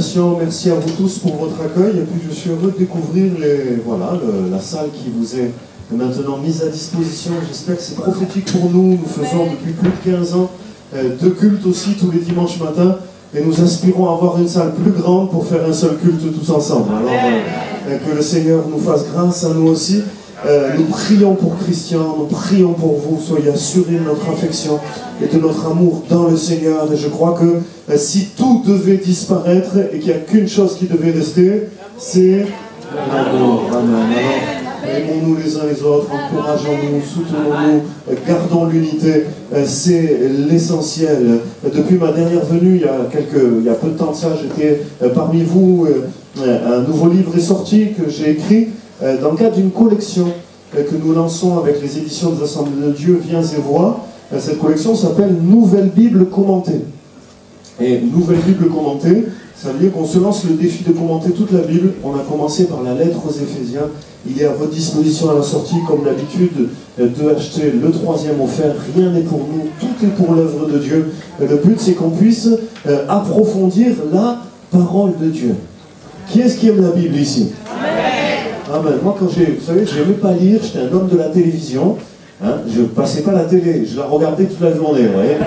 congregation, merci à vous tous pour votre accueil. Et puis je suis heureux de découvrir la salle qui vous est maintenant mise à disposition. J'espère que c'est prophétique pour nous. Nous faisons depuis plus de 15 ans deux cultes aussi tous les dimanches matins. Et nous aspirons à avoir une salle plus grande pour faire un seul culte tous ensemble. Alors que le Seigneur nous fasse grâce à nous aussi. Nous prions pour Christian, nous prions pour vous. Soyez assurés de notre affection et de notre amour dans le Seigneur. Et je crois que si tout devait disparaître et qu'il n'y a qu'une chose qui devait rester, c'est l'amour. Amen. Alors, aimons-nous les uns les autres, encourageons-nous, soutenons-nous, gardons l'unité. C'est l'essentiel. Depuis ma dernière venue, il y a peu de temps de ça, j'étais parmi vous. Un nouveau livre est sorti que j'ai écrit dans le cadre d'une collection que nous lançons avec les éditions des Assemblées de Dieu, Viens et Vois. Cette collection s'appelle Nouvelle Bible commentée. Et Nouvelle Bible commentée, ça veut dire qu'on se lance le défi de commenter toute la Bible. On a commencé par la lettre aux Éphésiens. Il est à votre disposition à la sortie, comme d'habitude, de acheter le 3e offert. Rien n'est pour nous, tout est pour l'œuvre de Dieu. Le but, c'est qu'on puisse approfondir la parole de Dieu. Qui est-ce qui aime la Bible ici? Amen. Moi, vous savez, je n'aimais pas lire, j'étais un homme de la télévision. Je ne passais pas la télé, je la regardais toute la journée, vous voyez.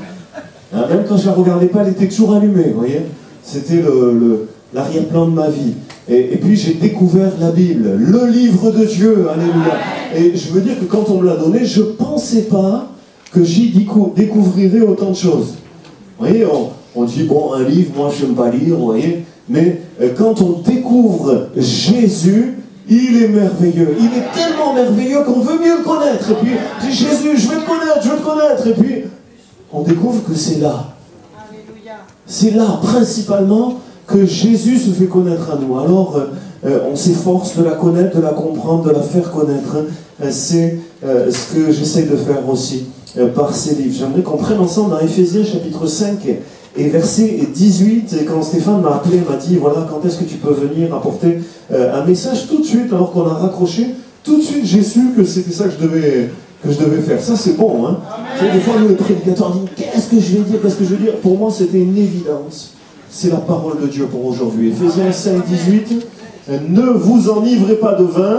Même quand je ne la regardais pas, elle était toujours allumée, vous voyez. C'était l'arrière-plan de ma vie. Et puis j'ai découvert la Bible, le livre de Dieu, alléluia. Et je veux dire que quand on me l'a donné, je ne pensais pas que j'y découvrirais autant de choses. Vous voyez, on dit, bon, un livre, moi je n'aime pas lire, vous voyez. Mais quand on découvre Jésus, il est merveilleux. Il est tellement merveilleux qu'on veut mieux le connaître. Et puis, je dis, Jésus, je veux te connaître, je veux te connaître. Et puis, on découvre que c'est là. C'est là, principalement, que Jésus se fait connaître à nous. Alors, on s'efforce de la connaître, de la comprendre, de la faire connaître. C'est ce que j'essaie de faire aussi par ces livres. J'aimerais qu'on prenne ensemble dans Éphésiens chapitre 5 et verset 18. Et quand Stéphane m'a appelé, il m'a dit, voilà, quand est-ce que tu peux venir apporter un message tout de suite, alors qu'on a raccroché, tout de suite j'ai su que c'était ça que je devais faire. Ça c'est bon, hein. Des fois nous les prédicateurs disent, qu'est-ce que je vais dire, qu'est-ce que je veux dire. Pour moi c'était une évidence. C'est la parole de Dieu pour aujourd'hui. Éphésiens 5, 18. Ne vous enivrez pas de vin,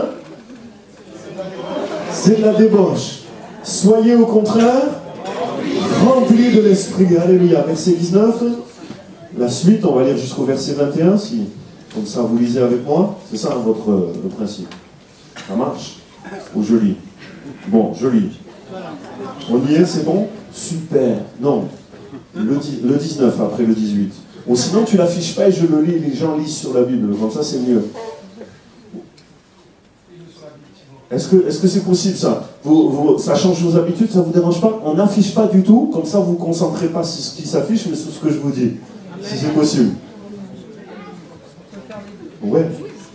c'est de la débauche. Soyez au contraire remplis de l'esprit. Alléluia. Verset 19. La suite, on va lire jusqu'au verset 21, si comme ça vous lisez avec moi. C'est ça le principe. Ça marche? Ou je lis? Bon, je lis. On y est, c'est bon? Super. Non. Le 19 après le 18. Ou sinon tu l'affiches pas et je le lis, les gens lisent sur la Bible, comme ça c'est mieux. Est-ce que c'est possible ça? Ça change vos habitudes, ça vous dérange pas? On n'affiche pas du tout, comme ça vous ne vous concentrez pas sur ce qui s'affiche, mais sur ce que je vous dis. Si c'est possible. Ouais.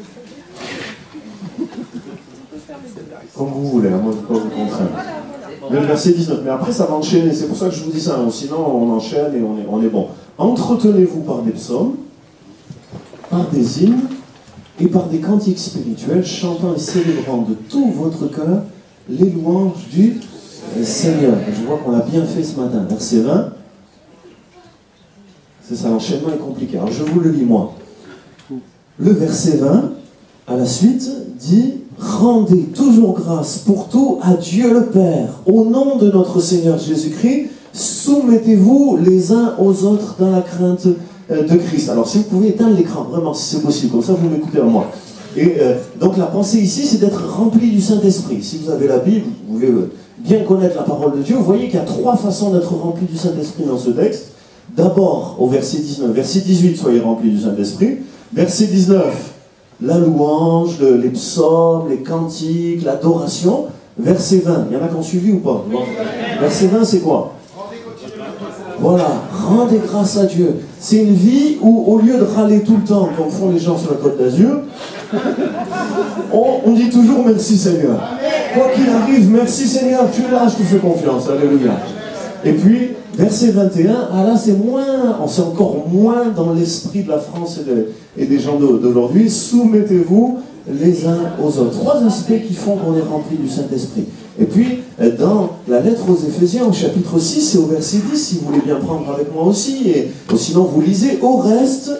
Comme vous voulez, moi je ne peux pas vous contraindre. Le verset 19, mais après ça va enchaîner, c'est pour ça que je vous dis ça, sinon on enchaîne et on est bon. Entretenez-vous par des psaumes, par des hymnes et par des cantiques spirituels, chantant et célébrant de tout votre cœur les louanges du Seigneur. Je vois qu'on l'a bien fait ce matin. Verset 20, c'est ça, l'enchaînement est compliqué. Alors je vous le lis moi. Le verset 20, à la suite, dit « Rendez toujours grâce pour tout à Dieu le Père, au nom de notre Seigneur Jésus-Christ, soumettez-vous les uns aux autres dans la crainte de Christ. » Alors si vous pouvez éteindre l'écran, vraiment, si c'est possible, comme ça vous m'écoutez à moi. Et donc la pensée ici, c'est d'être rempli du Saint-Esprit. Si vous avez la Bible, vous pouvez bien connaître la parole de Dieu. Vous voyez qu'il y a 3 façons d'être rempli du Saint-Esprit dans ce texte. D'abord, au verset 19, verset 18, soyez remplis du Saint-Esprit. Verset 19, la louange, les psaumes, les cantiques, l'adoration. Verset 20, il y en a qui ont suivi ou pas? Verset 20, c'est quoi? Voilà, rendez grâce à Dieu. C'est une vie où, au lieu de râler tout le temps, comme font les gens sur la Côte d'Azur, on dit toujours merci Seigneur. Quoi qu'il arrive, merci Seigneur, tu es là, je te fais confiance. Alléluia. Et puis, verset 21, ah là c'est encore moins dans l'esprit de la France et des gens d'aujourd'hui. Soumettez-vous les uns aux autres. 3 aspects qui font qu'on est rempli du Saint-Esprit. Et puis, dans la lettre aux Éphésiens, au chapitre 6 et au verset 10, si vous voulez bien prendre avec moi aussi, et sinon vous lisez, au reste,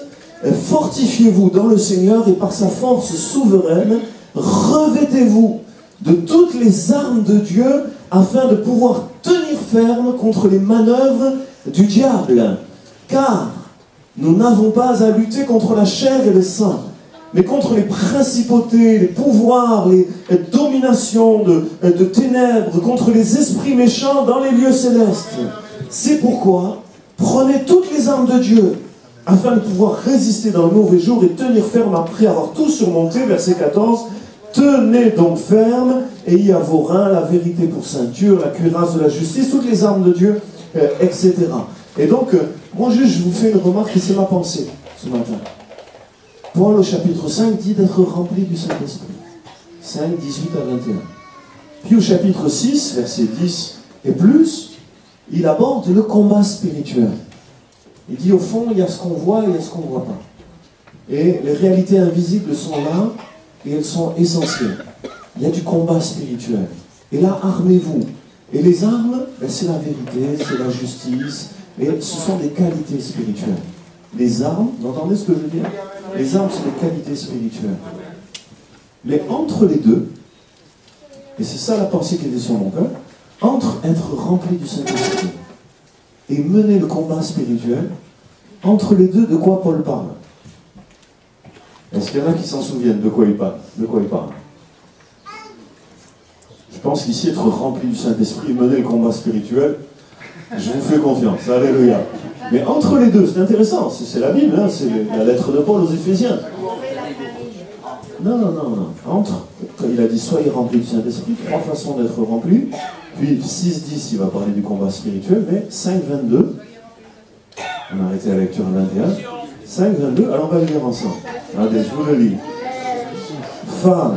Fortifiez-vous dans le Seigneur et par sa force souveraine, revêtez-vous de toutes les armes de Dieu afin de pouvoir tenir ferme contre les manœuvres du diable. Car nous n'avons pas à lutter contre la chair et le sang, mais contre les principautés, les pouvoirs, les dominations de ténèbres, contre les esprits méchants dans les lieux célestes. C'est pourquoi, prenez toutes les armes de Dieu, afin de pouvoir résister dans le mauvais jour et tenir ferme après avoir tout surmonté. Verset 14, tenez donc ferme, ayez à vos reins la vérité pour ceinture, la cuirasse de la justice, toutes les armes de Dieu, etc. Et donc, moi juste, je vous fais une remarque et c'est ma pensée ce matin. Paul au chapitre 5 dit d'être rempli du Saint-Esprit. 5, 18 à 21. Puis au chapitre 6, verset 10 et plus, il aborde le combat spirituel. Il dit au fond, il y a ce qu'on voit et il y a ce qu'on ne voit pas. Et les réalités invisibles sont là et elles sont essentielles. Il y a du combat spirituel. Et là, armez-vous. Et les armes, ben, c'est la vérité, c'est la justice, mais ce sont des qualités spirituelles. Les armes, vous entendez ce que je veux dire? Les armes, c'est des qualités spirituelles. Mais entre les deux, et c'est ça la pensée qui était sur mon cœur, entre être rempli du Saint-Esprit et mener le combat spirituel, entre les deux, de quoi Paul parle? Est-ce qu'il y en a qui s'en souviennent de quoi il parle? De quoi il parle? Je pense qu'ici, être rempli du Saint-Esprit et mener le combat spirituel, je vous fais confiance, alléluia. Mais entre les deux, c'est intéressant, c'est la Bible, hein, c'est la lettre de Paul aux Éphésiens. Non. Entre, il a dit, soyez remplis du Saint-Esprit, 3 façons d'être remplis. Puis 6-10, il va parler du combat spirituel, mais 5-22, on a arrêté la lecture à 21. 5-22, alors on va le lire ensemble. Regardez, je vous le lis. Femmes,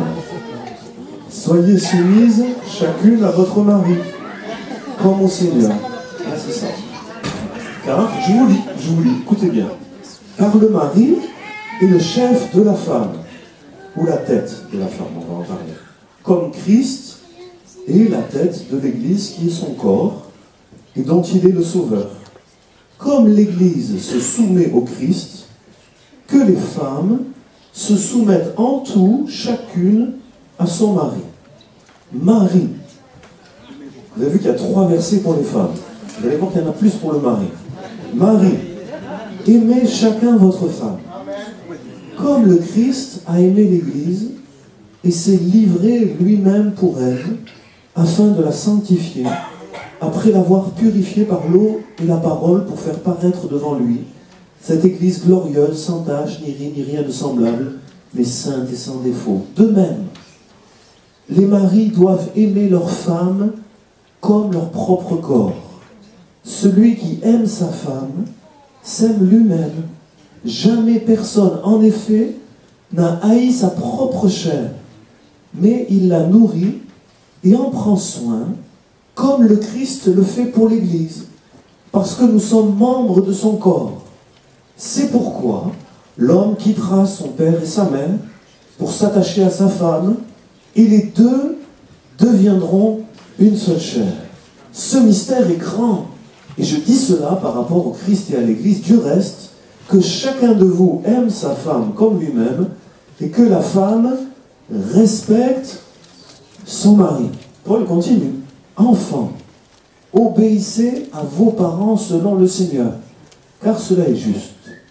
soyez soumises chacune à votre mari, comme au Seigneur. Ah, c'est ça. Car, je vous lis, écoutez bien. Car le mari est le chef de la femme, ou la tête de la femme, on va en parler. Comme Christ est la tête de l'Église qui est son corps, et dont il est le sauveur. Comme l'Église se soumet au Christ, que les femmes se soumettent en tout, chacune, à son mari. Mari. Vous avez vu qu'il y a 3 versets pour les femmes. Vous allez voir qu'il y en a plus pour le mari. Mari, aimez chacun votre femme, comme le Christ a aimé l'Église et s'est livré lui-même pour elle, afin de la sanctifier, après l'avoir purifiée par l'eau et la parole pour faire paraître devant lui cette Église glorieuse, sans tache, ni rien de semblable, mais sainte et sans défaut. De même, les maris doivent aimer leurs femmes comme leur propre corps. Celui qui aime sa femme s'aime lui-même. Jamais personne, en effet, n'a haï sa propre chair, mais il la nourrit et en prend soin, comme le Christ le fait pour l'Église, parce que nous sommes membres de son corps. C'est pourquoi l'homme quittera son père et sa mère pour s'attacher à sa femme, et les deux deviendront une seule chair. Ce mystère est grand, et je dis cela par rapport au Christ et à l'Église. Du reste, que chacun de vous aime sa femme comme lui-même, et que la femme respecte son mari. Paul continue. Enfants, obéissez à vos parents selon le Seigneur, car cela est juste.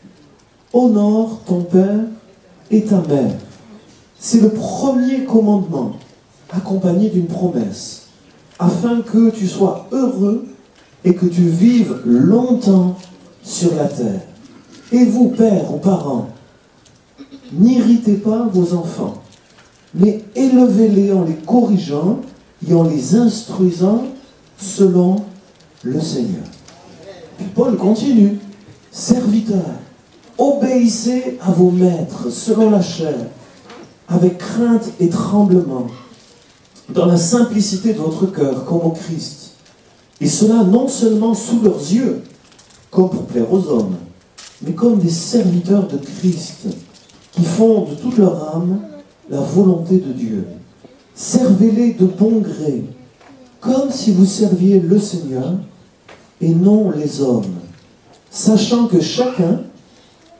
Honore ton père et ta mère. C'est le premier commandement, accompagné d'une promesse, afin que tu sois heureux et que tu vives longtemps sur la terre. Et vous, pères ou parents, n'irritez pas vos enfants, mais élevez-les en les corrigeant et en les instruisant selon le Seigneur. Puis Paul continue. Serviteurs, obéissez à vos maîtres selon la chair, avec crainte et tremblement, dans la simplicité de votre cœur, comme au Christ. Et cela non seulement sous leurs yeux, comme pour plaire aux hommes, mais comme des serviteurs de Christ, qui font de toute leur âme la volonté de Dieu. Servez-les de bon gré, comme si vous serviez le Seigneur et non les hommes, sachant que chacun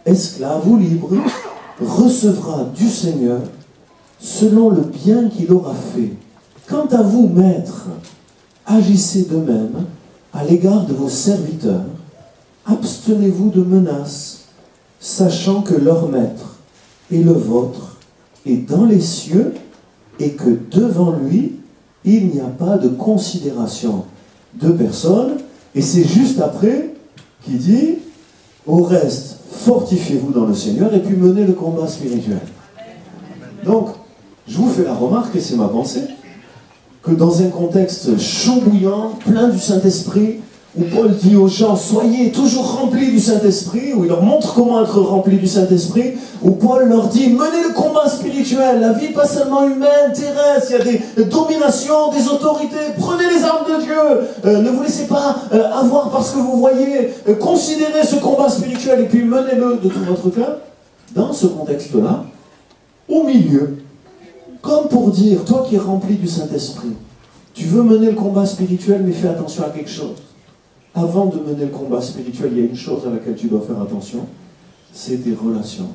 esclave ou libre, recevra du Seigneur selon le bien qu'il aura fait. Quant à vous, maîtres, agissez de même à l'égard de vos serviteurs. Abstenez-vous de menaces, sachant que leur maître et le vôtre est dans les cieux et que devant lui, il n'y a pas de considération de personne. Et c'est juste après qu'il dit, au reste, fortifiez-vous dans le Seigneur et puis menez le combat spirituel. Donc, je vous fais la remarque, et c'est ma pensée, que dans un contexte chaud bouillant, plein du Saint-Esprit, où Paul dit aux gens, soyez toujours remplis du Saint-Esprit, où il leur montre comment être remplis du Saint-Esprit, où Paul leur dit, menez le combat spirituel, la vie pas seulement humaine, terrestre, il y a des dominations, des autorités, prenez les armes de Dieu, ne vous laissez pas avoir parce que vous voyez, considérez ce combat spirituel et puis menez-le de tout votre cœur. Dans ce contexte-là, au milieu, comme pour dire, toi qui es rempli du Saint-Esprit, tu veux mener le combat spirituel, mais fais attention à quelque chose. Avant de mener le combat spirituel, il y a une chose à laquelle tu dois faire attention, c'est tes relations.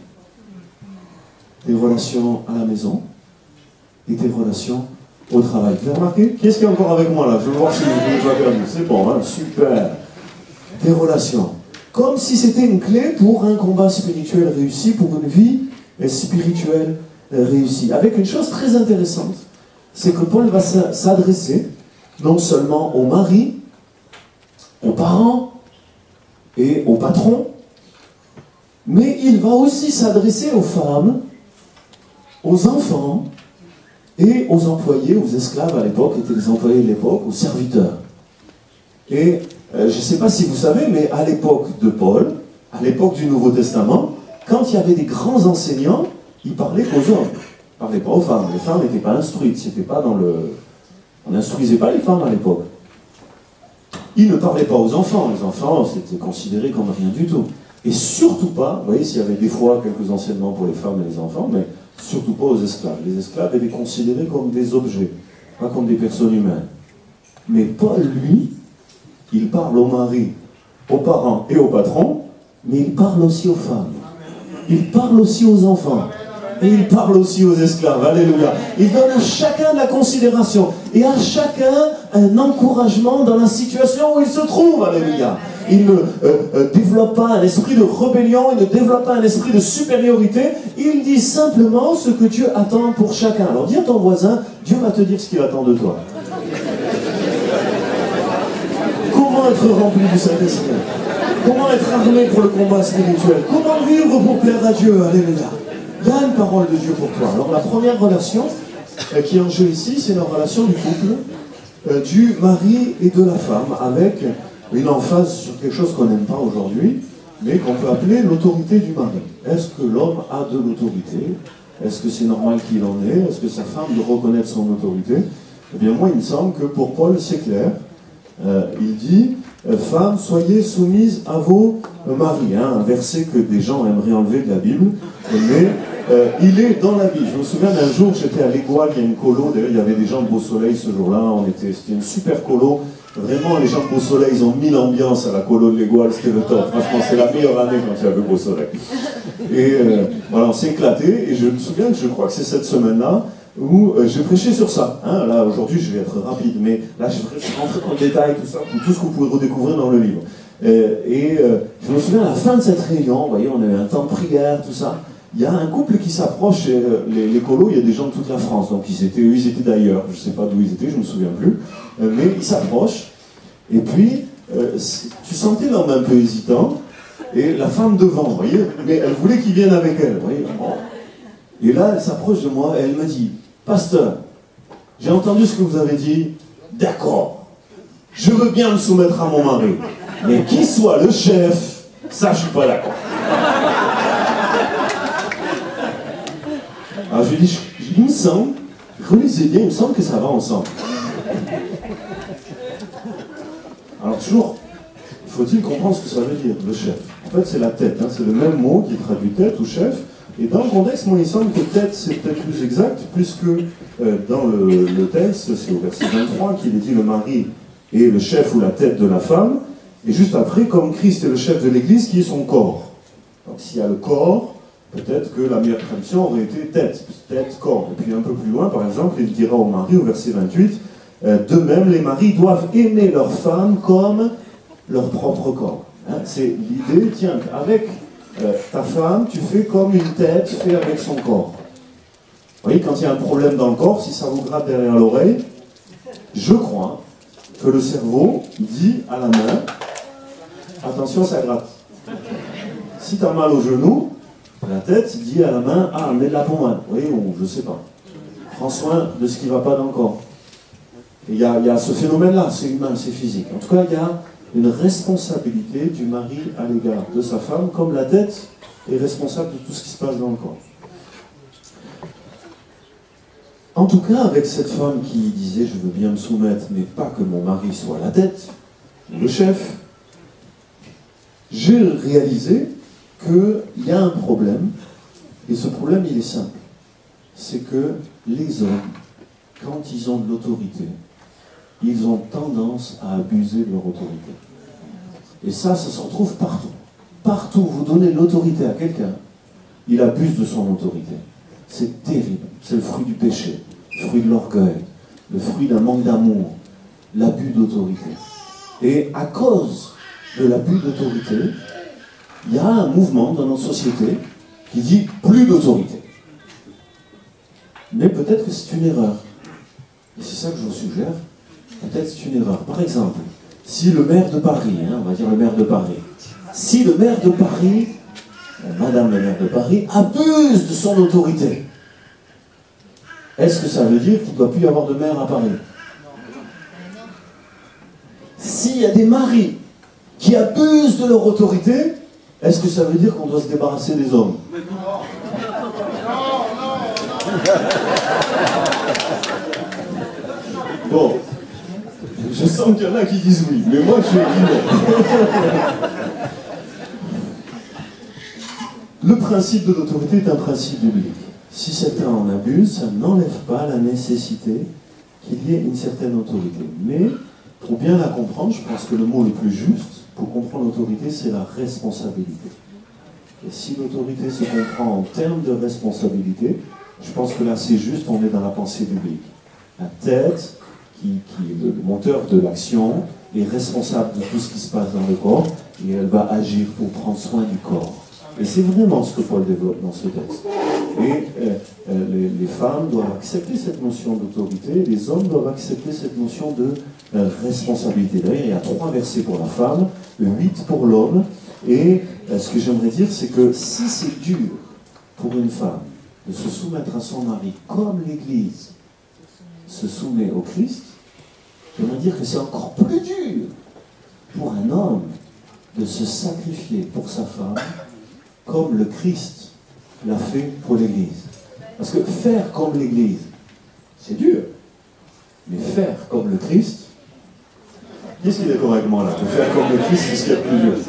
Tes relations à la maison et tes relations au travail. Vous avez remarqué? Qui est-ce qui est encore avec moi là? Je veux voir si vous avez perdu. C'est bon, hein? Super. Tes relations. Comme si c'était une clé pour un combat spirituel réussi, pour une vie spirituelle réussie. Avec une chose très intéressante, c'est que Paul va s'adresser non seulement au mari, aux parents et aux patrons, mais il va aussi s'adresser aux femmes, aux enfants et aux employés, aux esclaves à l'époque, étaient les employés de l'époque, aux serviteurs. Et je ne sais pas si vous savez, mais à l'époque de Paul, à l'époque du Nouveau Testament, quand il y avait des grands enseignants, ils parlaient qu'aux hommes, ils ne parlaient pas aux femmes. Les femmes n'étaient pas instruites, c'était pas dans le... On n'instruisait pas les femmes à l'époque. Ils ne parlaient pas aux enfants. Les enfants, c'était considéré comme rien du tout. Et surtout pas, vous voyez, s'il y avait des fois quelques enseignements pour les femmes et les enfants, mais surtout pas aux esclaves. Les esclaves étaient considérés comme des objets, pas comme des personnes humaines. Mais Paul, lui, il parle aux maris, aux parents et aux patrons, mais il parle aussi aux femmes. Il parle aussi aux enfants. Et il parle aussi aux esclaves. Alléluia. Il donne à chacun de la considération. Et à chacun un encouragement dans la situation où il se trouve. Alléluia. Il ne développe pas un esprit de rébellion. Il ne développe pas un esprit de supériorité. Il dit simplement ce que Dieu attend pour chacun. Alors dis à ton voisin, Dieu va te dire ce qu'il attend de toi. Comment être rempli du Saint-Esprit? Comment être armé pour le combat spirituel? Comment vivre pour plaire à Dieu? Alléluia. Il y a une parole de Dieu pour toi. Alors la première relation qui est en jeu ici, c'est la relation du couple, du mari et de la femme, avec une emphase sur quelque chose qu'on n'aime pas aujourd'hui, mais qu'on peut appeler l'autorité du mari. Est-ce que l'homme a de l'autorité? Est-ce que c'est normal qu'il en ait? Est-ce que sa femme doit reconnaître son autorité? Eh bien moi, il me semble que pour Paul, c'est clair. Il dit, femmes, soyez soumises à vos maris. Hein, un verset que des gens aimeraient enlever de la Bible, mais il est dans la Bible. Je me souviens d'un jour, j'étais à l'Égoile, il y a une colo, d'ailleurs il y avait des gens de Beau Soleil ce jour-là, c'était une super colo. Vraiment, les gens de Beau Soleil, ils ont mis l'ambiance à la colo de l'Égoile, c'était le top. Franchement, c'est la meilleure année quand il y avait Beau Soleil. Et voilà, on s'est éclaté, et je me souviens que je crois que c'est cette semaine-là, où j'ai prêché sur ça. Hein, là, aujourd'hui, je vais être rapide, mais là, je rentre dans le détail, tout ça, tout ce que vous pouvez redécouvrir dans le livre. Je me souviens, à la fin de cette réunion, vous voyez, on a eu un temps de prière, tout ça. Il y a un couple qui s'approche, les colos, il y a des gens de toute la France, donc ils étaient d'ailleurs, je ne sais pas d'où ils étaient, je ne me souviens plus, mais ils s'approchent, et puis, tu sentais l'homme un peu hésitant, et la femme devant, vous voyez, mais elle voulait qu'il vienne avec elle, vous voyez. Et là, elle s'approche de moi, et elle me dit, pasteur, j'ai entendu ce que vous avez dit, d'accord, je veux bien me soumettre à mon mari, mais qu'il soit le chef, ça je suis pas d'accord. Alors je lui dis, il me semble, relisez bien, il me semble que ça va ensemble. Alors toujours, faut-il comprendre ce que ça veut dire, le chef. En fait, c'est la tête, hein, c'est le même mot qui traduit tête ou chef. Et dans le contexte, moi, il semble que tête, c'est peut-être plus exact, puisque dans le texte, c'est au verset 23 qu'il est dit le mari est le chef ou la tête de la femme, et juste après, comme Christ est le chef de l'Église, qui est son corps. Donc s'il y a le corps, peut-être que la meilleure traduction aurait été tête, corps. Et puis un peu plus loin, par exemple, il dira au mari, au verset 28, de même, les maris doivent aimer leur femme comme leur propre corps. Hein, c'est l'idée, tiens, avec ta femme, tu fais comme une tête fait avec son corps. Vous voyez, quand il y a un problème dans le corps, si ça vous gratte derrière l'oreille, je crois que le cerveau dit à la main, attention, ça gratte. Si tu as mal au genou, la tête dit à la main, ah, mets de la pommade. Vous voyez, ou je sais pas. Prends soin de ce qui ne va pas dans le corps. Il y a ce phénomène-là, c'est humain, c'est physique. En tout cas, il y a une responsabilité du mari à l'égard de sa femme, comme la tête est responsable de tout ce qui se passe dans le corps. En tout cas, avec cette femme qui disait « je veux bien me soumettre, mais pas que mon mari soit la tête, le chef », j'ai réalisé qu'il y a un problème, et ce problème, il est simple. C'est que les hommes, quand ils ont de l'autorité, ils ont tendance à abuser de leur autorité. Et ça se retrouve partout. Partout où vous donnez l'autorité à quelqu'un, il abuse de son autorité. C'est terrible. C'est le fruit du péché, le fruit de l'orgueil, le fruit d'un manque d'amour, l'abus d'autorité. Et à cause de l'abus d'autorité, il y a un mouvement dans notre société qui dit plus d'autorité. Mais peut-être que c'est une erreur. Et c'est ça que je vous suggère. Peut-être c'est une erreur. Par exemple, si le maire de Paris, on va dire le maire de Paris, si le maire de Paris, madame le maire de Paris, abuse de son autorité, est-ce que ça veut dire qu'il ne doit plus y avoir de maire à Paris? S'il y a des maris qui abusent de leur autorité, est-ce que ça veut dire qu'on doit se débarrasser des hommes? Bon, je sens qu'il y en a qui disent oui, mais moi je dis non. Le principe de l'autorité est un principe biblique. Si certains en abusent, ça n'enlève pas la nécessité qu'il y ait une certaine autorité. Mais, pour bien la comprendre, je pense que le mot le plus juste pour comprendre l'autorité, c'est la responsabilité. Et si l'autorité se comprend en termes de responsabilité, je pense que là c'est juste, on est dans la pensée biblique. La tête, qui est le moteur de l'action, est responsable de tout ce qui se passe dans le corps, et elle va agir pour prendre soin du corps. Et c'est vraiment ce que Paul développe dans ce texte. Et les femmes doivent accepter cette notion d'autorité, les hommes doivent accepter cette notion de responsabilité. D'ailleurs, il y a 3 versets pour la femme, 8 pour l'homme, et ce que j'aimerais dire, c'est que si c'est dur pour une femme de se soumettre à son mari, comme l'Église se soumet au Christ, j'aimerais dire que c'est encore plus dur pour un homme de se sacrifier pour sa femme, comme le Christ l'a fait pour l'Église. Parce que faire comme l'Église, c'est dur. Mais faire comme le Christ, qu'est-ce qui est d'accord avec moi là? Faire comme le Christ, c'est ce qu'il y a de plus dur.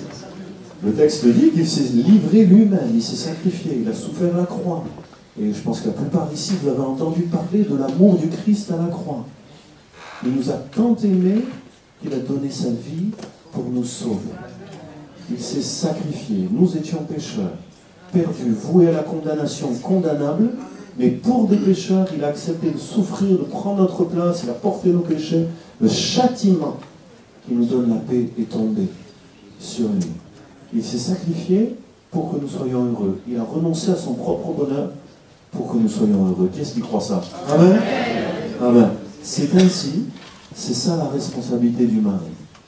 Le texte dit qu'il s'est livré lui-même, il s'est sacrifié, il a souffert la croix. Et je pense que la plupart ici, vous avez entendu parler de l'amour du Christ à la croix. Il nous a tant aimés qu'il a donné sa vie pour nous sauver. Il s'est sacrifié. Nous étions pécheurs, perdus, voués à la condamnation, condamnables, mais pour des pécheurs, il a accepté de souffrir, de prendre notre place, il a porté nos péchés. Le châtiment qui nous donne la paix est tombé sur lui. Il s'est sacrifié pour que nous soyons heureux. Il a renoncé à son propre bonheur pour que nous soyons heureux. Qui est-ce qui croit ça? Amen. Amen. C'est ainsi, c'est ça la responsabilité du mari.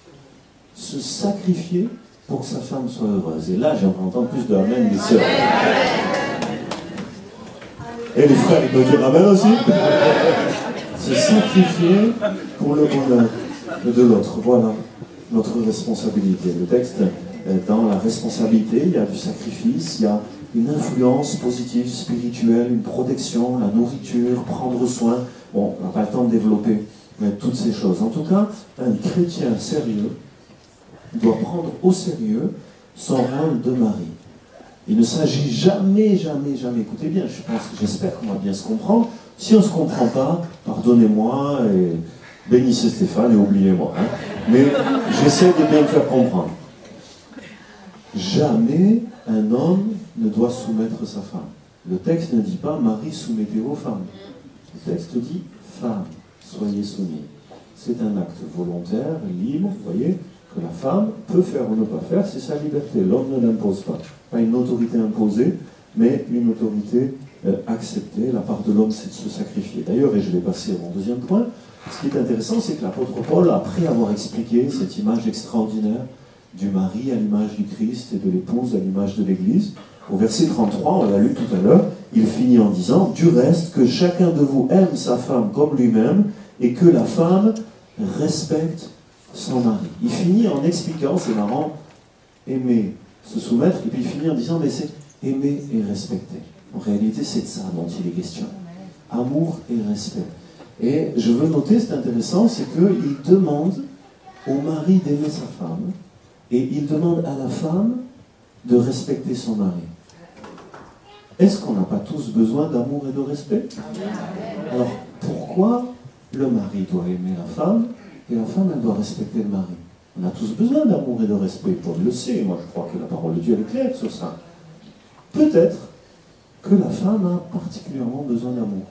Se sacrifier pour que sa femme soit heureuse. Et là, j'aimerais entendre plus de amen des sœurs. Et les frères, ils peuvent dire amen aussi. Se sacrifier pour le bonheur de l'autre. Voilà notre responsabilité. Le texte, dans la responsabilité, il y a du sacrifice, il y a une influence positive, spirituelle, une protection, la nourriture, prendre soin. Bon, on n'a pas le temps de développer toutes ces choses. En tout cas, un chrétien sérieux doit prendre au sérieux son rôle de mari. Il ne s'agit jamais, écoutez bien, j'espère qu'on va bien se comprendre. Si on ne se comprend pas, pardonnez-moi et bénissez Stéphane et oubliez-moi. Mais j'essaie de bien me faire comprendre. Jamais un homme ne doit soumettre sa femme. Le texte ne dit pas « Mari, soumettez vos femmes ». Le texte dit « Femme, soyez soumis ». C'est un acte volontaire, libre, vous voyez, que la femme peut faire ou ne pas faire, c'est sa liberté. L'homme ne l'impose pas. Pas une autorité imposée, mais une autorité acceptée. La part de l'homme, c'est de se sacrifier. D'ailleurs, et je vais passer à mon deuxième point, ce qui est intéressant, c'est que l'apôtre Paul, après avoir expliqué cette image extraordinaire du mari à l'image du Christ et de l'épouse à l'image de l'Église, au verset 33, on l'a lu tout à l'heure, il finit en disant « Du reste, que chacun de vous aime sa femme comme lui-même, et que la femme respecte son mari. » Il finit en expliquant, c'est marrant, aimer, se soumettre, et puis il finit en disant « Mais c'est aimer et respecter. » En réalité, c'est de ça dont il est question. Amour et respect. Et je veux noter, c'est intéressant, c'est qu'il demande au mari d'aimer sa femme, et il demande à la femme de respecter son mari. Est-ce qu'on n'a pas tous besoin d'amour et de respect? Alors, pourquoi le mari doit aimer la femme, et la femme, elle doit respecter le mari? On a tous besoin d'amour et de respect, Paul le sait, moi je crois que la parole de Dieu est claire sur ça. Peut-être que la femme a particulièrement besoin d'amour.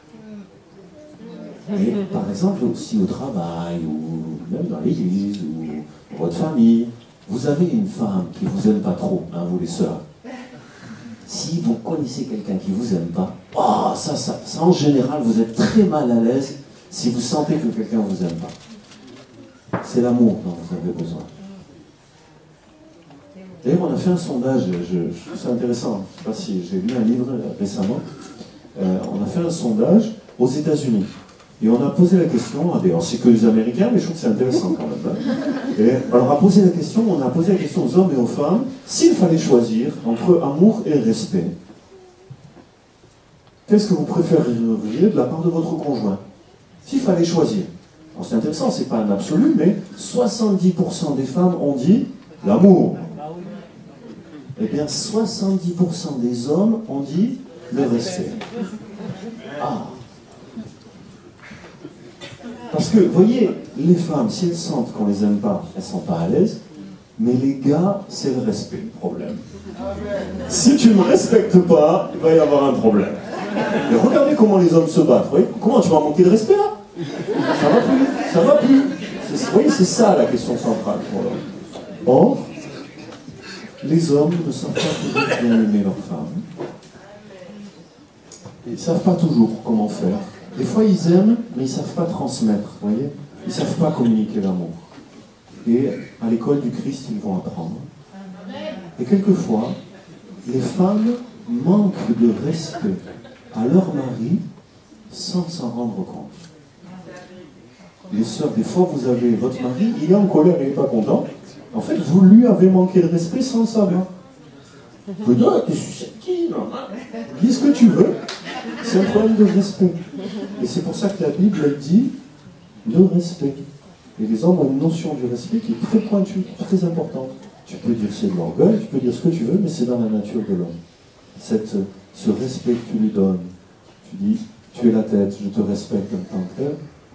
Et par exemple, aussi au travail, ou même dans l'église, ou dans votre famille, vous avez une femme qui ne vous aime pas trop, hein, vous les sœurs. Si vous connaissez quelqu'un qui ne vous aime pas, oh, ça, en général, vous êtes très mal à l'aise si vous sentez que quelqu'un ne vous aime pas. C'est l'amour dont vous avez besoin. D'ailleurs, on a fait un sondage, je trouve ça intéressant, je ne sais pas si j'ai lu un livre récemment, on a fait un sondage aux États-Unis. Et on a posé la question, d'ailleurs c'est que les Américains, mais je trouve que c'est intéressant quand même. Hein. Et alors on a posé la question aux hommes et aux femmes, s'il fallait choisir entre amour et respect, qu'est-ce que vous préféreriez de la part de votre conjoint? S'il fallait choisir. Alors c'est intéressant, c'est pas un absolu, mais 70% des femmes ont dit l'amour. Eh bien 70% des hommes ont dit le respect. Ah! Parce que, vous voyez, les femmes, si elles sentent qu'on les aime pas, elles ne sont pas à l'aise, mais les gars, c'est le respect, le problème. Si tu ne me respectes pas, il va y avoir un problème. Et regardez comment les hommes se battent, vous voyez, comment tu vas manquer de respect là? Ça va plus, ça va plus. Vous voyez, c'est ça la question centrale pour l'homme. Or, les hommes ne savent pas toujours bien aimer leurs femmes. Ils ne savent pas toujours comment faire. Des fois, ils aiment, mais ils ne savent pas transmettre, vous voyez? Ils ne savent pas communiquer l'amour. Et à l'école du Christ, ils vont apprendre. Et quelquefois, les femmes manquent de respect à leur mari sans s'en rendre compte. Les sœurs, des fois, vous avez votre mari, il est en colère, il n'est pas content. En fait, vous lui avez manqué de respect sans le savoir. Vous dites, ah, t'es susceptible. Dis ce que tu veux. C'est un problème de respect. Et c'est pour ça que la Bible, elle dit le respect. Et les hommes ont une notion du respect qui est très pointue, très importante. Tu peux dire c'est de l'orgueil, tu peux dire ce que tu veux, mais c'est dans la nature de l'homme. Ce respect que tu lui donnes. Tu dis, tu es la tête, je te respecte en tant que tel.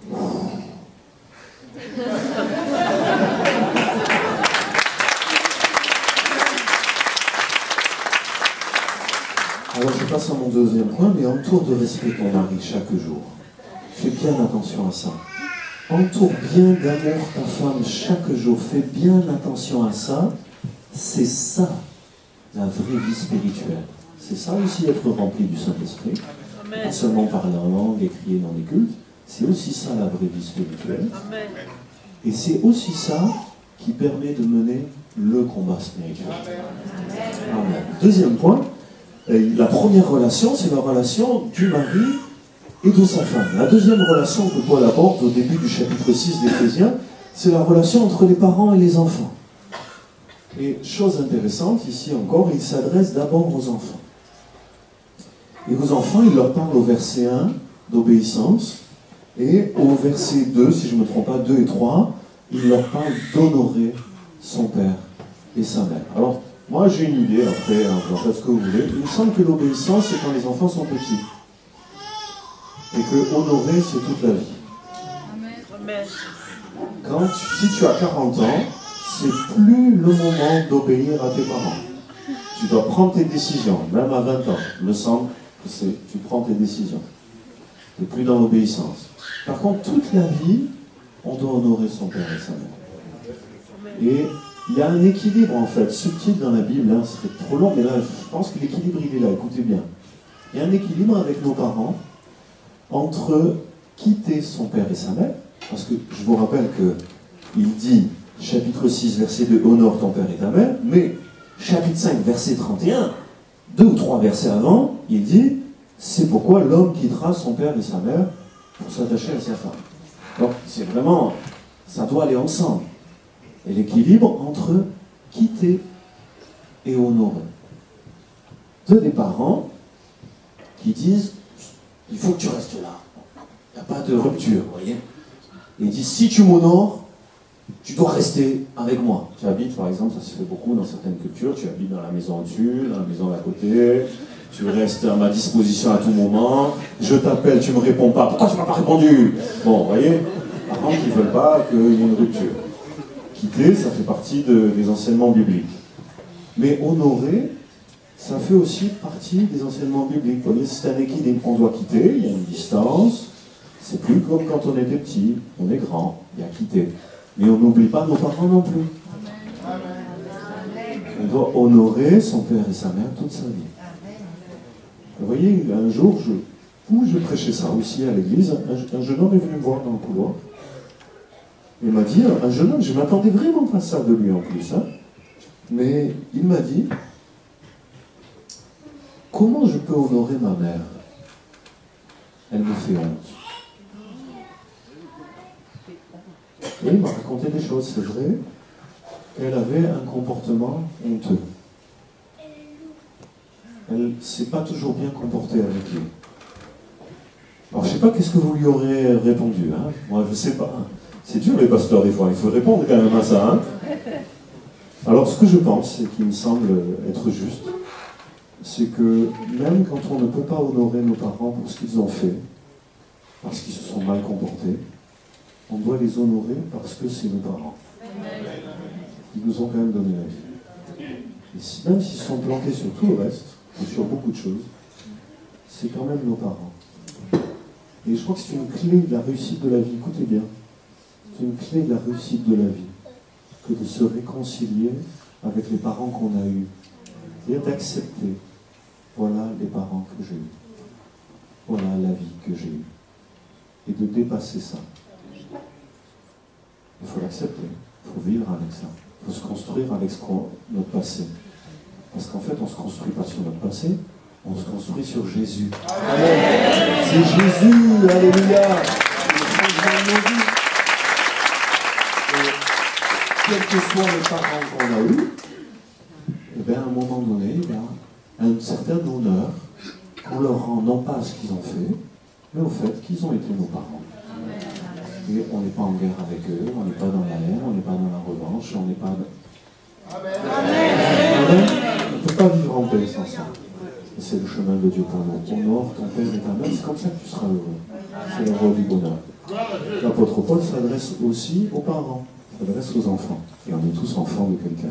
Alors je passe à mon deuxième point, mais entoure de respect ton mari chaque jour. Fais bien attention à ça. Entoure bien d'amour ta femme chaque jour. Fais bien attention à ça. C'est ça, la vraie vie spirituelle. C'est ça aussi être rempli du Saint-Esprit. Pas seulement parler en langue et crier dans les cultes. C'est aussi ça la vraie vie spirituelle. Et c'est aussi ça qui permet de mener le combat spirituel. Amen. Deuxième point. La première relation, c'est la relation du mari et de sa femme. La deuxième relation que Paul aborde au début du chapitre 6 d'Éphésiens, c'est la relation entre les parents et les enfants. Et chose intéressante, ici encore, il s'adresse d'abord aux enfants. Et aux enfants, il leur parle au verset 1 d'obéissance, et au verset 2, si je ne me trompe pas, 2 et 3, il leur parle d'honorer son père et sa mère. Alors, moi, j'ai une idée, après, vous en faites ce que vous voulez. Il me semble que l'obéissance, c'est quand les enfants sont petits. Et que honorer, c'est toute la vie. Si tu as 40 ans, c'est plus le moment d'obéir à tes parents. Tu dois prendre tes décisions, même à 20 ans. Il me semble que tu prends tes décisions. Tu n'es plus dans l'obéissance. Par contre, toute la vie, on doit honorer son père et sa mère. Et il y a un équilibre, en fait, subtil dans la Bible. Hein, ce serait trop long, mais là, je pense que l'équilibre, il est là. Écoutez bien. Il y a un équilibre avec nos parents entre quitter son père et sa mère, parce que je vous rappelle qu'il dit, chapitre 6, verset 2, honore ton père et ta mère, mais chapitre 5, verset 31, 2 ou 3 versets avant, il dit, c'est pourquoi l'homme quittera son père et sa mère pour s'attacher à sa femme. Donc c'est vraiment, ça doit aller ensemble. Et l'équilibre entre quitter et honorer. Vous avez des parents qui disent, il faut que tu restes là. Il n'y a pas de rupture, vous voyez. Et ils disent, si tu m'honores, tu dois rester avec moi. Tu habites, par exemple, ça se fait beaucoup dans certaines cultures, tu habites dans la maison au-dessus, dans la maison d'à côté, tu restes à ma disposition à tout moment, je t'appelle, tu ne me réponds pas, pourquoi tu ne m'as pas répondu? Bon, vous voyez, par contre, ils ne veulent pas qu'il y ait une rupture. Quitter, ça fait partie des enseignements bibliques. Mais honorer, ça fait aussi partie des enseignements bibliques. Vous voyez, c'est un équilibre. On doit quitter, il y a une distance. C'est plus comme quand on était petit, on est grand, il y a quitté. Mais on n'oublie pas nos parents non plus. On doit honorer son père et sa mère toute sa vie. Vous voyez, un jour, je prêchais ça aussi à l'église, un jeune homme est venu me voir dans le couloir. Il m'a dit, un jeune homme, je ne m'attendais vraiment pas à ça de lui en plus, hein, mais il m'a dit, comment je peux honorer ma mère? Elle me fait honte. Et il m'a raconté des choses, c'est vrai, qu'elle avait un comportement honteux. Elle ne s'est pas toujours bien comportée avec lui. Alors je ne sais pas qu'est-ce que vous lui aurez répondu, hein. Moi je ne sais pas. C'est dur les pasteurs des fois, il faut répondre quand même à ça. Hein. Alors ce que je pense, et qui me semble être juste, c'est que même quand on ne peut pas honorer nos parents pour ce qu'ils ont fait, parce qu'ils se sont mal comportés, on doit les honorer parce que c'est nos parents. Ils nous ont quand même donné la vie. Et même s'ils sont plantés sur tout le reste, ou sur beaucoup de choses, c'est quand même nos parents. Et je crois que c'est une clé de la réussite de la vie. Écoutez bien. C'est une clé de la réussite de la vie que de se réconcilier avec les parents qu'on a eus. C'est-à-dire d'accepter, voilà les parents que j'ai eus. Voilà la vie que j'ai eue. Et de dépasser ça. Il faut l'accepter. Il faut vivre avec ça. Il faut se construire avec notre passé. Parce qu'en fait, on ne se construit pas sur notre passé, on se construit sur Jésus. Amen. C'est Jésus, alléluia. Quels que soient les parents qu'on a eus, eh bien, à un moment donné, il y a un certain honneur qu'on leur rend, non pas à ce qu'ils ont fait, mais au fait qu'ils ont été nos parents. Et on n'est pas en guerre avec eux, on n'est pas dans la haine, on n'est pas dans la revanche, on n'est pas... Amen. On ne peut pas vivre en paix sans ça. Et c'est le chemin de Dieu pour nous. Honore ton père et ta mère, c'est comme ça que tu seras heureux. C'est la voie du bonheur. L'apôtre Paul s'adresse aussi aux parents, s'adresse aux enfants. Et on est tous enfants de quelqu'un.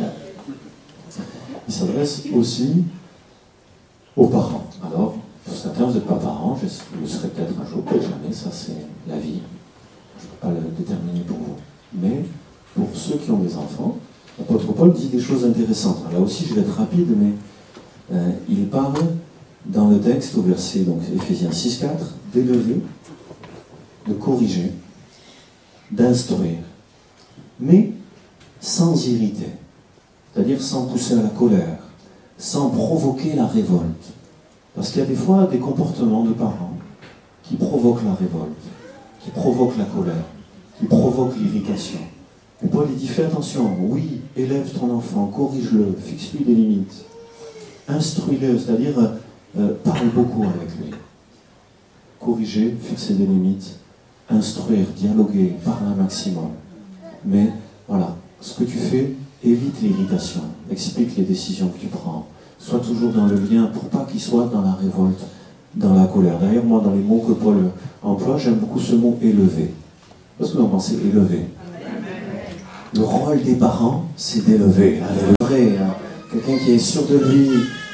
Il s'adresse aussi aux parents. Alors, pour certains, vous n'êtes pas parents, je le serai peut-être un jour, peut-être jamais, ça c'est la vie. Je ne peux pas le déterminer pour vous. Mais pour ceux qui ont des enfants, l'apôtre Paul dit des choses intéressantes. Alors là aussi, je vais être rapide, mais il parle dans le texte, au verset, donc Éphésiens 6,4, d'élever, de corriger, d'instruire, mais sans irriter, c'est-à-dire sans pousser à la colère, sans provoquer la révolte. Parce qu'il y a des fois des comportements de parents qui provoquent la révolte, qui provoquent la colère, qui provoquent l'irritation. Et Paul il dit, fais attention, oui, élève ton enfant, corrige-le, fixe-lui des limites, instruis-le, c'est-à-dire parle beaucoup avec lui. Corriger, fixer des limites, instruire, dialoguer, parler un maximum. Mais voilà, ce que tu fais, évite l'irritation, explique les décisions que tu prends, sois toujours dans le lien pour pas qu'il soit dans la révolte, dans la colère. D'ailleurs, moi, dans les mots que Paul emploie, j'aime beaucoup ce mot élever. Qu'est-ce que vous en pensez, élever? Le rôle des parents, c'est d'élever. Le vrai quelqu'un qui est sûr de lui.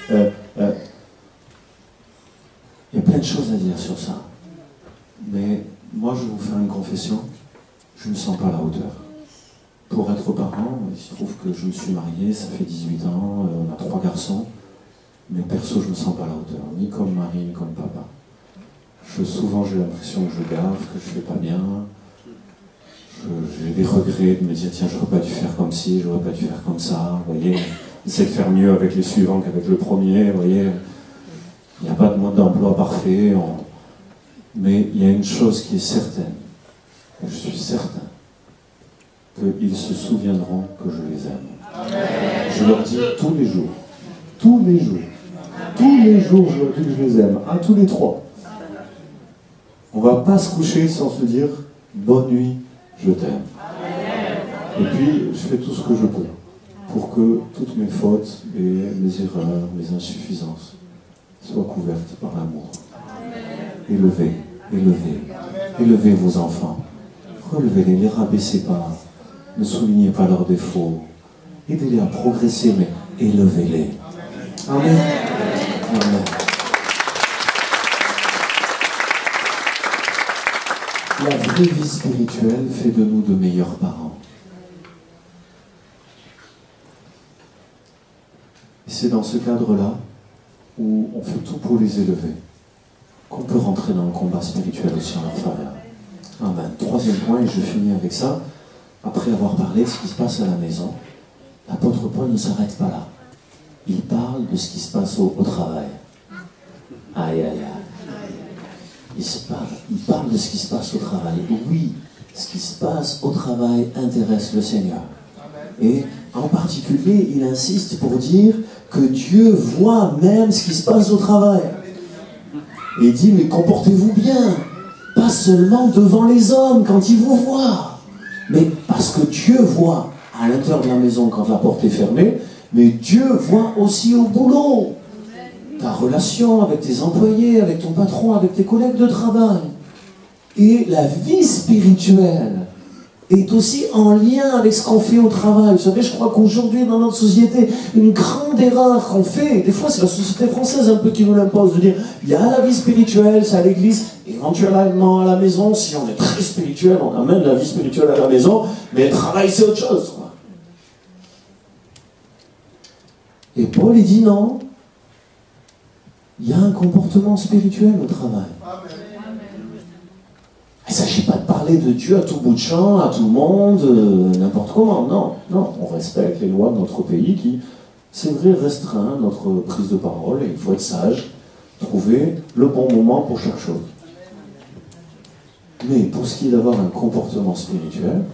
Il y a plein de choses à dire sur ça. Mais moi, je vais vous faire une confession. Je ne me sens pas à la hauteur. Pour être parent, il se trouve que je me suis marié, ça fait 18 ans, on a 3 garçons. Mais perso, je ne me sens pas à la hauteur. Ni comme mari, ni comme papa. Souvent, j'ai l'impression que je gaffe, que je ne fais pas bien. J'ai des regrets de me dire, tiens, j'aurais pas dû faire comme ci, j'aurais pas dû faire comme ça. Vous voyez, j'essaie de faire mieux avec les suivants qu'avec le premier. Vous voyez, il n'y a pas de mode d'emploi parfait. Mais il y a une chose qui est certaine. Et je suis certain qu'ils se souviendront que je les aime. Amen. Je leur dis tous les jours. Tous les jours. Tous les jours, je leur dis que je les aime. À tous les 3. On ne va pas se coucher sans se dire bonne nuit, je t'aime. Et puis, je fais tout ce que je peux pour que toutes mes fautes et mes erreurs, mes insuffisances soient couvertes par l'amour. Élevez, élevez, élevez vos enfants. Relevez-les, ne les rabaissez pas. Ne soulignez pas leurs défauts. Aidez-les à progresser, mais élevez-les. Amen. Amen. La vraie vie spirituelle fait de nous de meilleurs parents. Et c'est dans ce cadre-là où on fait tout pour les élever qu'on peut rentrer dans le combat spirituel aussi en leur faveur. Amen. 3e point, et je finis avec ça. Après avoir parlé de ce qui se passe à la maison, l'apôtre Paul ne s'arrête pas là. Il parle de ce qui se passe au travail. Aïe, aïe, aïe. Il parle de ce qui se passe au travail. Oui, ce qui se passe au travail intéresse le Seigneur. Et en particulier, il insiste pour dire que Dieu voit même ce qui se passe au travail. Et il dit, mais comportez-vous bien. Pas seulement devant les hommes quand ils vous voient. Mais parce que Dieu voit à l'intérieur de la maison quand la porte est fermée, mais Dieu voit aussi au boulot. Ta relation avec tes employés, avec ton patron, avec tes collègues de travail. Et la vie spirituelle est aussi en lien avec ce qu'on fait au travail. Vous savez, je crois qu'aujourd'hui, dans notre société, une grande erreur qu'on fait, des fois c'est la société française un peu qui nous l'impose, de dire, il y a la vie spirituelle, c'est à l'église, éventuellement à la maison, si on est très spirituel, on amène la vie spirituelle à la maison, mais le travail c'est autre chose, quoi. Et Paul, il dit non, il y a un comportement spirituel au travail. Il ne s'agit pas de parler de Dieu à tout bout de champ, à tout le monde, n'importe comment. Non, non, on respecte les lois de notre pays qui, c'est vrai, restreint notre prise de parole et il faut être sage, trouver le bon moment pour chaque chose. Mais pour ce qui est d'avoir un comportement spirituel,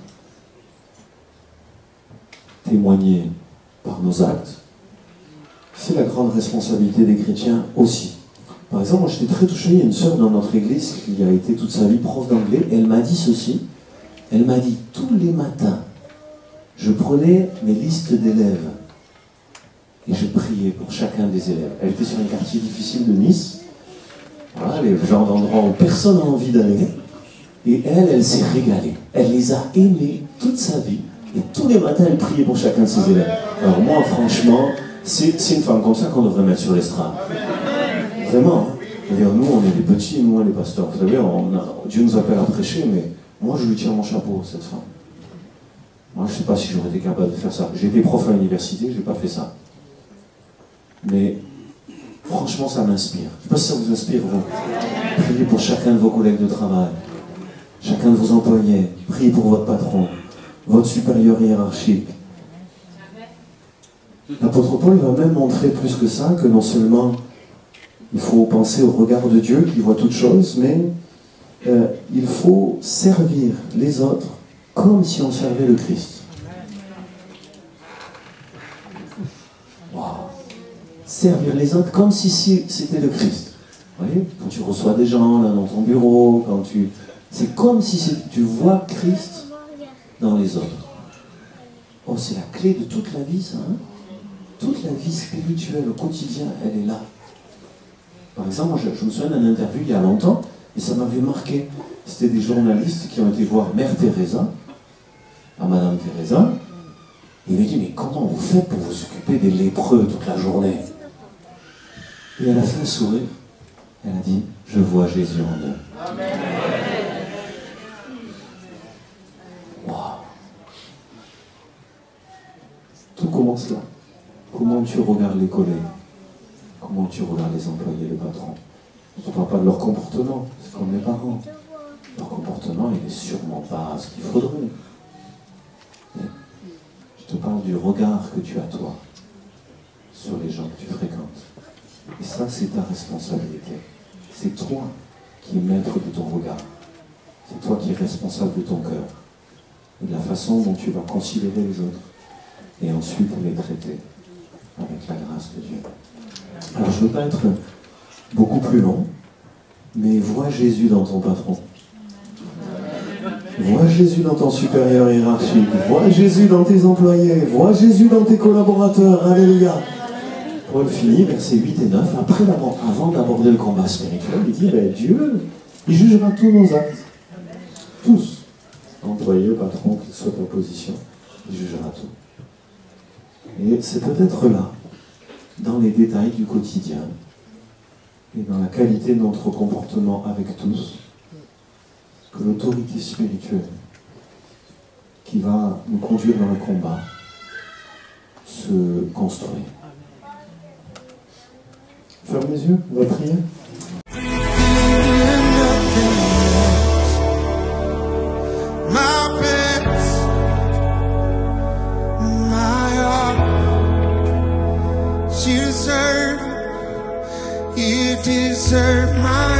témoigner par nos actes, c'est la grande responsabilité des chrétiens aussi. Par exemple, moi j'étais très touché, il y a une sœur dans notre église qui a été toute sa vie prof d'anglais, et elle m'a dit ceci, elle m'a dit, tous les matins, je prenais mes listes d'élèves, et je priais pour chacun des élèves. Elle était sur un quartier difficile de Nice, voilà, le genre d'endroit où personne n'a envie d'aller, et elle s'est régalée. Elle les a aimés toute sa vie, et tous les matins, elle priait pour chacun de ses élèves. Alors moi, franchement, c'est une femme comme ça qu'on devrait mettre sur l'estrade. Vraiment. D'ailleurs, nous, on est des petits, nous, les pasteurs. Vous savez, Dieu nous appelle à prêcher, mais moi, je lui tire mon chapeau, cette femme. Moi, je ne sais pas si j'aurais été capable de faire ça. J'ai été prof à l'université, je n'ai pas fait ça. Mais, franchement, ça m'inspire. Je ne sais pas si ça vous inspire, vous. Priez pour chacun de vos collègues de travail, chacun de vos employés. Priez pour votre patron, votre supérieur hiérarchique. L'apôtre Paul va même montrer plus que ça, que non seulement il faut penser au regard de Dieu qui voit toutes choses, mais il faut servir les autres comme si on servait le Christ. Wow. Servir les autres comme si c'était le Christ. Vous voyez, quand tu reçois des gens là dans ton bureau, c'est comme si tu vois Christ dans les autres. Oh, c'est la clé de toute la vie, ça, hein? Toute la vie spirituelle au quotidien, elle est là. Par exemple, moi, je me souviens d'une interview il y a longtemps, et ça m'avait marqué. C'était des journalistes qui ont été voir Mère Teresa, à Madame Teresa, Il lui dit, mais comment vous faites pour vous occuper des lépreux toute la journée? Et elle a fait un sourire. Elle a dit, je vois Jésus en eux. Wow. Tout commence là. Comment tu regardes les collègues? Comment tu regardes les employés, le patron? Je ne parle pas de leur comportement, c'est comme les parents. Leur comportement, il n'est sûrement pas ce qu'il faudrait. Mais je te parle du regard que tu as, toi, sur les gens que tu fréquentes. Et ça, c'est ta responsabilité. C'est toi qui es maître de ton regard. C'est toi qui es responsable de ton cœur. Et de la façon dont tu vas considérer les autres. Et ensuite les traiter avec la grâce de Dieu. Alors, je ne veux pas être beaucoup plus long, mais vois Jésus dans ton patron. Vois Jésus dans ton supérieur hiérarchique. Vois Jésus dans tes employés. Vois Jésus dans tes collaborateurs. Alléluia. Paul finit, versets 8 et 9, avant d'aborder le combat spirituel, il dit, Dieu, il jugera tous nos actes. Tous. Employés, patrons, qu'ils soient en position, il jugera tout. Et c'est peut-être là, dans les détails du quotidien, et dans la qualité de notre comportement avec tous, que l'autorité spirituelle qui va nous conduire dans le combat se construit. Ferme les yeux, on va prier. You deserve my